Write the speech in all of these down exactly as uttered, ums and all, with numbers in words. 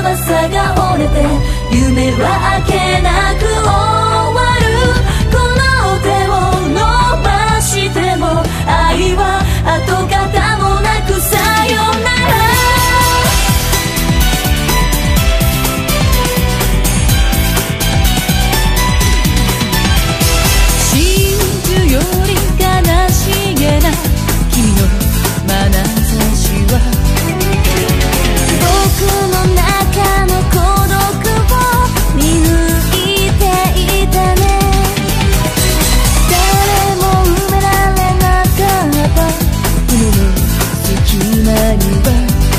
翼が折れて夢は明けなく終わる。この手を伸ばしても愛は跡形もなくさよなら。真珠より悲しげな君の眼差しは僕の中の孤独を見抜いていたね。誰も埋められなかった胸の隙間には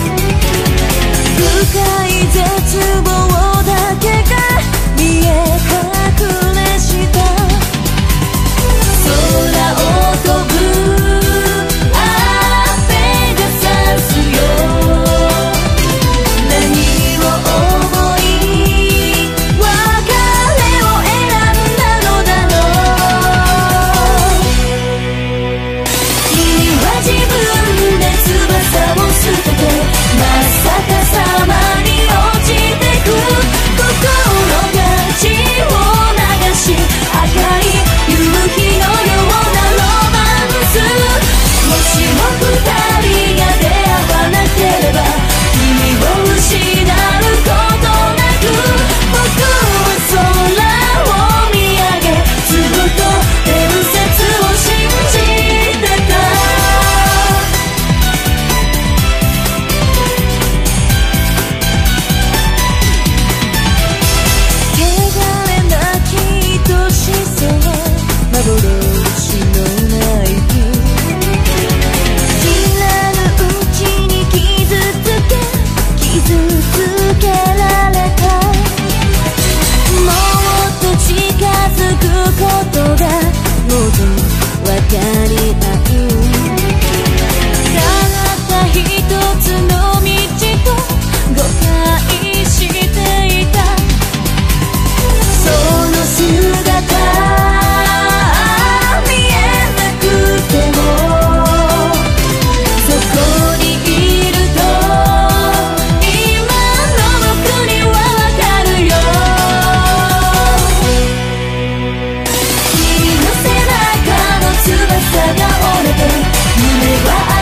深い絶望だけが見え隠れした。空を飛ぶあペガサスよ。何を思い別れを選んだのだろう。君は自分で翼を捨てて真っ逆さまに落ちてく。心が血を流し赤い夕日のようなロマンス。もしも二人が出会わなければ君を失うことなく。僕は空を見上げずっと伝説を信じてた。汚れなき愛しさは幻のナイフ。知らぬうちに傷つけ傷つけられた。もっと近づくことがもっと分かり合う。たった一つの道と誤解していた。その姿見えなくてもそこにいると今の僕にはわかるよ。君の背中の翼が折れて夢は